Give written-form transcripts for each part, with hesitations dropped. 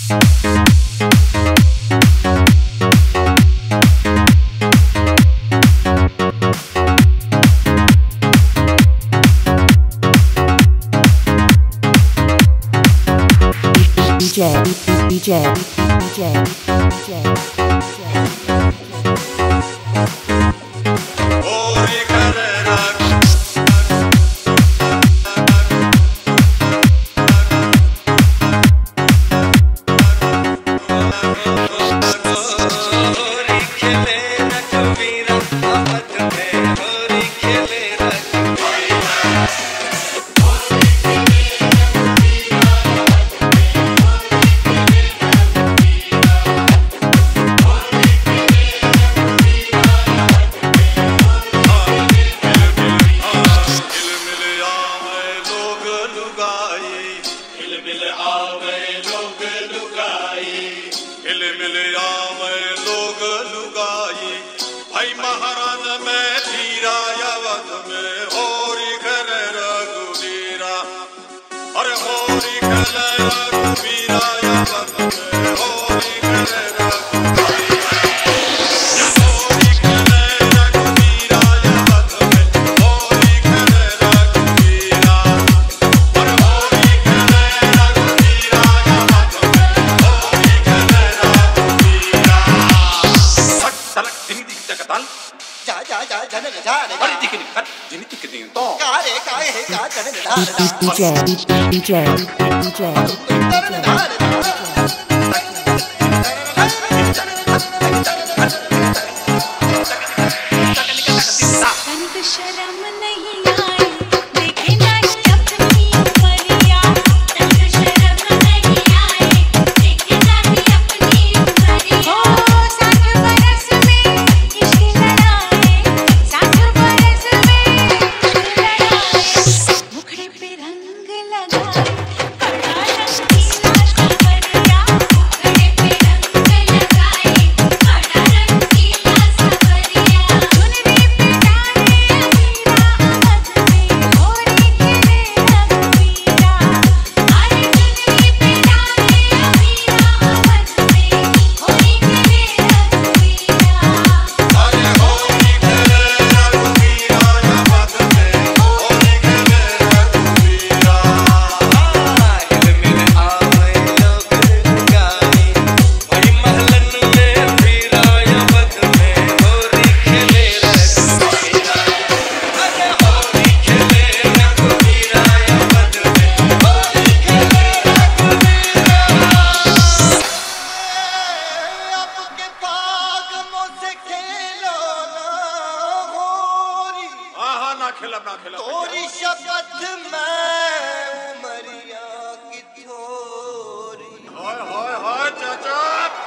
भाई महाराज में धीरा यावत में होरी खेले रघुवीरा, अरे होरी खेले रघुवीरा यावत में होरी खेले रघुवीरा, होरी खेले रघुवीरा यावत में होरी खेले रघुवीरा, अरे होरी खेले रघुवीरा यावत में होरी खेले रघुवीरा। सक सलक दिनी दिख तकताल जा जाने जा रे अरे दिखनी कट जिनी दिखनी तो का रे का है का जाने जा DJ शर्म नहीं आए देखे नहीं अपनी उमरिया, तनको शर्म नहीं आए देखे नहीं अपनी उमरिया। हो 60 बरस में इश्क लड़ाए, 60 बरस में इश्क लड़ाए, मुखड़े पे रंग लगाए बड़ा रंगीला सवरिया, मुखड़े पे रंग लगाए बड़ा रंगीला सवरिया। चुनरी पे डाले अमीरा अवध में होरी खेले रघुवीरा, अरे चुनरी पे डाले अमीरा अवध में होरी खेले रघुवीरा, अरे होरी खेले रघुवीरा यावत में होरी खेले रघुवीरा। हिल मिल आवे लोग गाए वही महलन में फिरा यावत में होरी खेले रघुवीरा, अरे होरी खेले रघुवीरा यावत में होरी खेले रघुवीरा। अब के पाग मुझसे खेलो ना होरी, हाँ ना खेलब तोरी शपथ में उमरिया की थोरी। हाय चाचा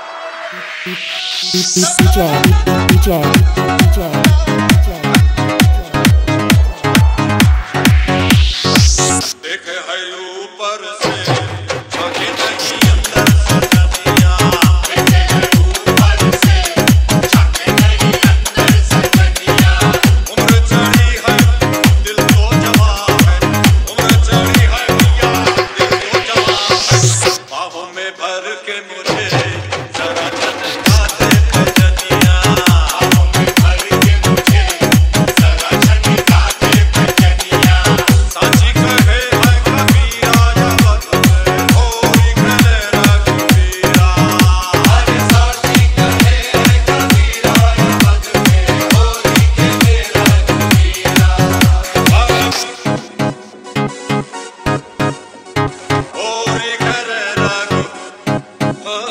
देखे है ऊपर से झांके नहीं अंदर से नदिया, देखे है ऊपर से झांके नहीं अंदर से नदिया। उम्र चढ़ी है दिल तो जवा है, उम्र चढ़ी है भैया दिल तो जवा है। बाहों में भर के मुझे जरा झटका दे खजनिया, बाहों में भर के मुझे जरा झटका दे खजनिया। साची कहे है कबीरा यावत में होरी खेले रघुवीरा, अरे साची कहे है कबीरा यावत में होरी खेले रघुवीरा। होरी खेले Raghu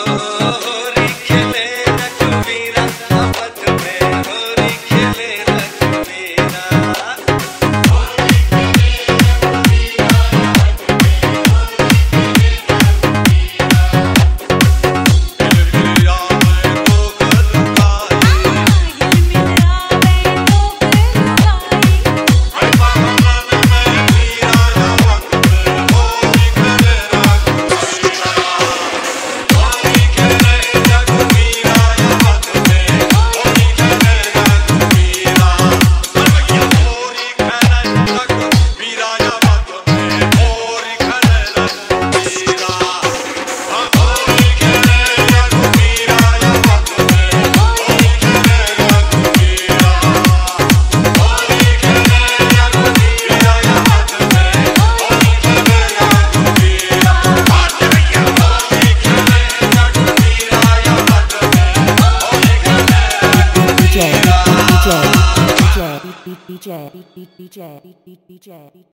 DJ, DJ, DJ, DJ, DJ, DJ, DJ, DJ.